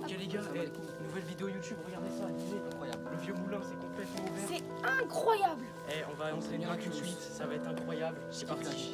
Ok les gars, nouvelle vidéo YouTube, regardez ça, incroyable. Le vieux moulin c'est complètement ouvert. C'est incroyable. On va entrer direct tout de suite, ça va être incroyable. C'est parti.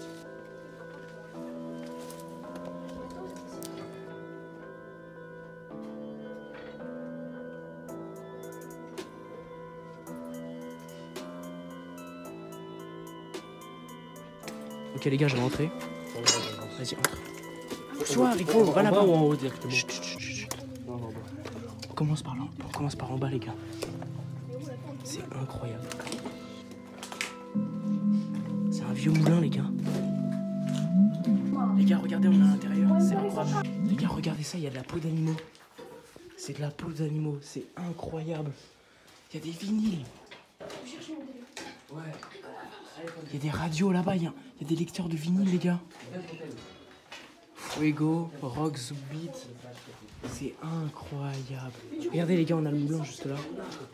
Ok les gars, je vais rentrer. Vas-y, entre. Sois Rico, va là-bas. Ou en haut directement. Chut, chut, chut. On commence par là, on commence par en bas les gars. C'est incroyable. C'est un vieux moulin les gars. Les gars, regardez, on est à l'intérieur, c'est incroyable. Les gars, regardez ça, il y a de la peau d'animaux. C'est de la peau d'animaux, c'est incroyable. Il y a des vinyles. Ouais. Il y a des radios là-bas, il y a des lecteurs de vinyle les gars. Fuego, Rock the Beat. C'est incroyable. Regardez les gars, on a le moulin juste là.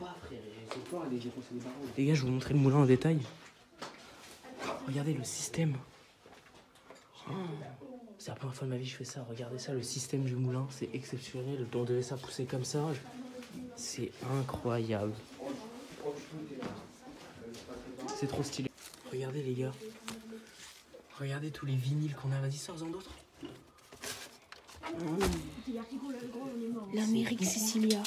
Les gars, je vais vous montrer le moulin en détail. Regardez le système. Oh, c'est la première fois de ma vie que je fais ça. Regardez ça, le système du moulin, c'est exceptionnel. On devait ça pousser comme ça. C'est incroyable. C'est trop stylé. Regardez les gars. Regardez tous les vinyles qu'on a. Vas-y, sors-en d'autres. L'Amérique Sicilia.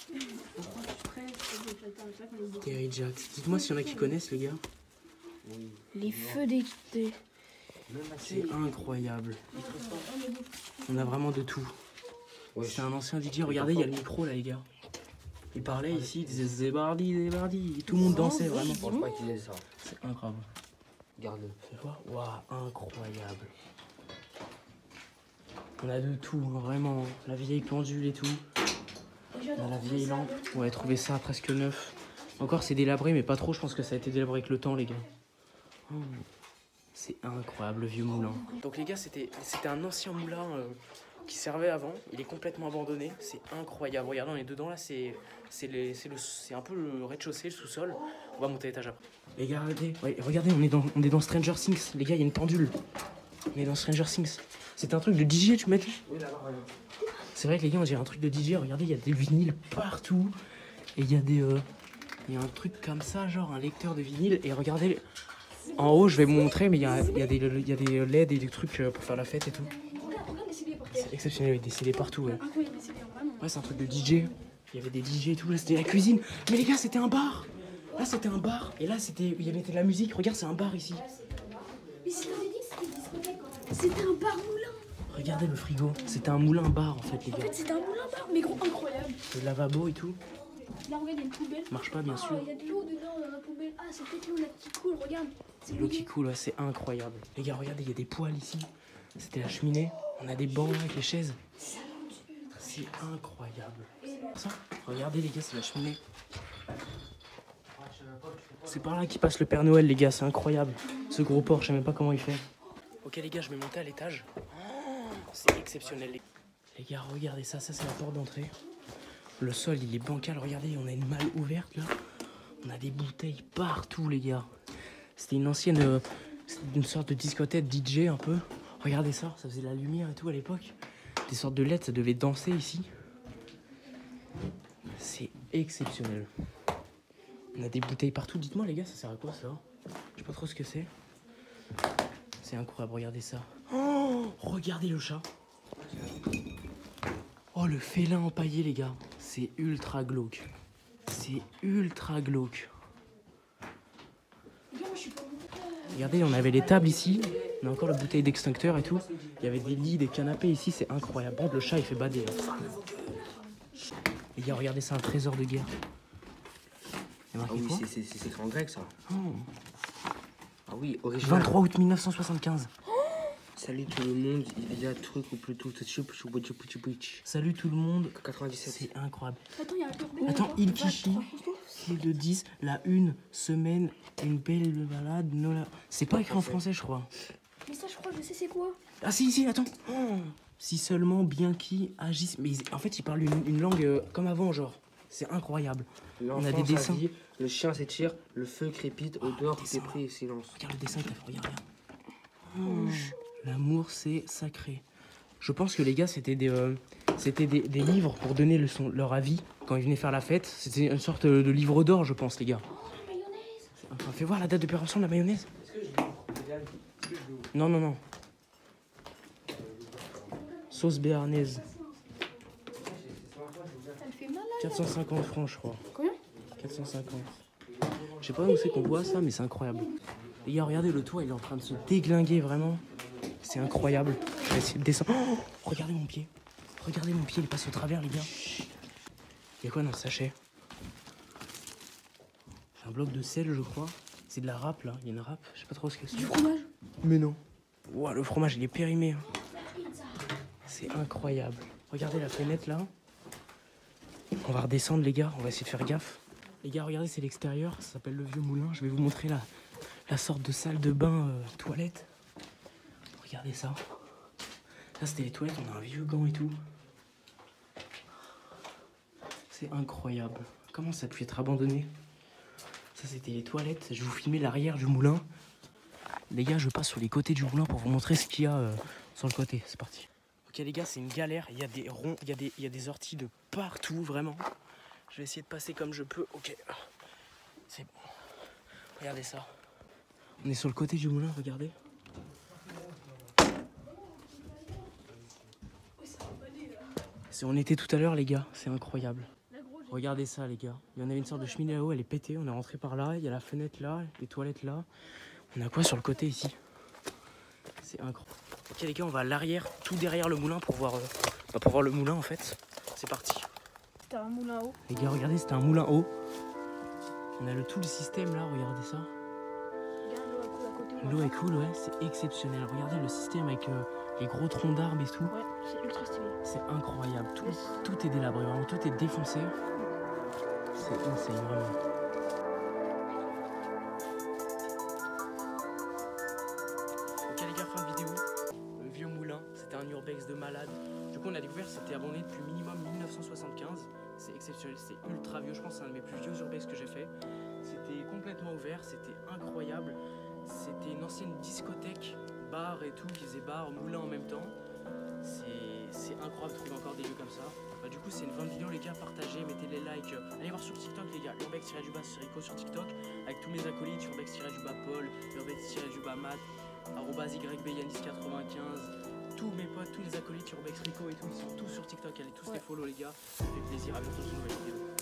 Terry Jacks. Dites-moi s'il y en a qui connaissent les gars. Les feux d'équité. C'est incroyable. On a vraiment de tout. C'est un ancien DJ. Regardez, il y a le micro là les gars. Il parlait ici, il disait Zébardi, Zébardi. Et tout le monde dansait vraiment. Je pense pas qu'il ait ça. C'est incroyable. Regarde-le. Tu vois? Waouh, incroyable. On a de tout, hein, vraiment. La vieille pendule et tout. On a la vieille lampe. Ouais, trouver ça presque neuf. Encore, c'est délabré, mais pas trop. Je pense que ça a été délabré avec le temps, les gars. Oh, c'est incroyable, le vieux moulin. Donc, les gars, c'était un ancien moulin qui servait avant. Il est complètement abandonné. C'est incroyable. Regardez, on est dedans, là. C'est un peu le rez-de-chaussée, le sous-sol. On va monter l'étage après. Les gars, regardez. Ouais, regardez, on est dans Stranger Things. Les gars, il y a une pendule. On est dans Stranger Things. C'est un truc de DJ, tu m'as dit? Oui, là-bas, regarde. C'est vrai que les gars, on dirait un truc de DJ. Regardez, il y a des vinyles partout. Et il y a il y a un truc comme ça, genre un lecteur de vinyle. Et regardez, en haut, je vais vous montrer, mais il y a des LED et des trucs pour faire la fête et tout. C'est exceptionnel, il y a des CD partout. Ouais, ouais c'est un truc de DJ. Il y avait des DJ et tout. Là, c'était la cuisine. Mais les gars, c'était un bar. Là, c'était un bar. Et là, il y avait de la musique. Regarde, c'est un bar ici. Mais si t'avais dit que c'était une discothèque, c'était un bar moulin. Regardez le frigo. C'était un moulin-bar en fait, les En gars. fait, c'était un moulin bar, mais gros, incroyable. Le lavabo et tout. Là, regarde, il y a une poubelle. Marche pas, bien sûr. Il y a de l'eau dedans dans la poubelle. Ah, c'est peut-être l'eau là qui coule, regarde. C'est L'eau qui coule, ouais, c'est incroyable. Les gars, regardez, il y a des poêles ici. C'était la cheminée. On a des bancs avec les chaises. C'est incroyable. Ça, regardez les gars, c'est la cheminée. C'est par là qu'il passe le Père Noël, les gars, c'est incroyable. Ce gros porc, je sais même pas comment il fait. Ok les gars, je vais monter à l'étage. C'est exceptionnel. Les gars, regardez ça, c'est la porte d'entrée. Le sol, il est bancal, regardez, on a une malle ouverte là. On a des bouteilles partout, les gars. C'était une ancienne, une sorte de discothèque DJ un peu. Regardez ça, ça faisait de la lumière et tout à l'époque. Des sortes de LED, ça devait danser ici. C'est exceptionnel. On a des bouteilles partout. Dites-moi les gars, ça sert à quoi ça? Je sais pas trop ce que c'est. C'est incroyable, regardez ça. Oh, regardez le chat. Oh, le félin empaillé, les gars. C'est ultra glauque. C'est ultra glauque. Regardez, on avait les tables ici. On a encore la bouteille d'extincteur et tout. Il y avait des lits, des canapés ici. C'est incroyable. Bon, le chat, il fait bader. Les gars, regardez ça, un trésor de guerre. Ah oui, c'est écrit en grec ça. Oh. Ah oui, original. 23 août 1975. Salut tout le monde, il y a un truc ou plutôt Salut tout le monde. 97. C'est incroyable. Attends, il y a un cœur. Attends, il Kishi. Il de 10, la une semaine, une belle balade. C'est pas écrit en français, je crois. Mais ça, je crois, je sais c'est quoi. Ah si, attends. Oh. Si seulement bien qui agisse. Mais en fait, il parle une langue comme avant, genre. C'est incroyable. On a des dessins. Dit, le chien s'étire, le feu crépite, odeur, dessin. tout est pris et silence. Regarde le dessin qu'il a fait, regarde. Oh. L'amour, c'est sacré. Je pense que les gars, c'était des C'était des livres pour donner leur avis quand ils venaient faire la fête. C'était une sorte de livre d'or, je pense, les gars. Oh, la mayonnaise. Enfin, fais voir la date de péremption de la mayonnaise. Non, non, non. Sauce béarnaise. Ça me fait mal là. 450 francs, je crois. Combien? 450. Je sais pas où c'est qu'on voit ça, mais c'est incroyable. Les gars, regardez, le toit, il est en train de se déglinguer, vraiment. C'est incroyable. Je vais essayer de descendre. Oh, regardez mon pied. Regardez mon pied, il passe au travers, les gars. Il y a quoi dans le sachet? C'est un bloc de sel, je crois. C'est de la râpe, là. Il y a une râpe. Je sais pas trop ce que c'est. Du fromage. Mais non. Ouah, le fromage, il est périmé. Hein. C'est incroyable. Regardez la fenêtre, là. On va redescendre, les gars. On va essayer de faire gaffe. Les gars, regardez, c'est l'extérieur. Ça s'appelle le Vieux Moulin. Je vais vous montrer la sorte de salle de bain toilette. Regardez ça. Là, c'était les toilettes. On a un vieux gant et tout. C'est incroyable. Comment ça a pu être abandonné? Ça, c'était les toilettes. Je vais vous filmer l'arrière du moulin. Les gars, je passe sur les côtés du moulin pour vous montrer ce qu'il y a sur le côté. C'est parti. Ok, les gars, c'est une galère. Il y a des ronds, il y a des orties de partout, vraiment. Je vais essayer de passer comme je peux. Ok. C'est bon. Regardez ça. On est sur le côté du moulin, regardez. C'est où on était tout à l'heure, les gars. C'est incroyable. Regardez ça, les gars. Il y en avait une sorte de cheminée là-haut, elle est pétée. On est rentré par là. Il y a la fenêtre là, les toilettes là. On a quoi sur le côté ici? C'est incroyable. Ok, les gars, on va à l'arrière, tout derrière le moulin pour voir le moulin en fait. C'est parti. C'était un moulin haut. Les gars, regardez, c'était un moulin haut. On a tout le système là, regardez ça. Regarde, l'eau coule à côté. L'eau est cool, ouais, c'est exceptionnel. Regardez le système avec les gros troncs d'arbres et tout. Ouais, c'est ultra stylé. C'est incroyable. Tout est délabré, vraiment, tout est défoncé. C'est insane, vraiment. Ok les gars, fin de vidéo. Le Vieux Moulin, c'était un urbex de malade. Du coup on a découvert que c'était abandonné depuis minimum 1975. C'est exceptionnel, c'est ultra vieux. Je pense que c'est un de mes plus vieux urbex que j'ai fait. C'était complètement ouvert, c'était incroyable. C'était une ancienne discothèque, bar et tout, qui faisait bar, moulin en même temps. C'est incroyable de trouver encore des lieux comme ça. Bah, du coup c'est une fin de vidéo les gars, partagez, mettez les likes. Allez voir sur TikTok les gars, urbex-Rico sur TikTok. Avec tous mes acolytes, urbex-Paul, urbex-Matt, @YBYanis95. Tous mes potes, tous les acolytes urbex Rico et tout, ils sont tous sur TikTok. Allez tous les follow les gars. Ça fait plaisir, à bientôt sur une nouvelle vidéo.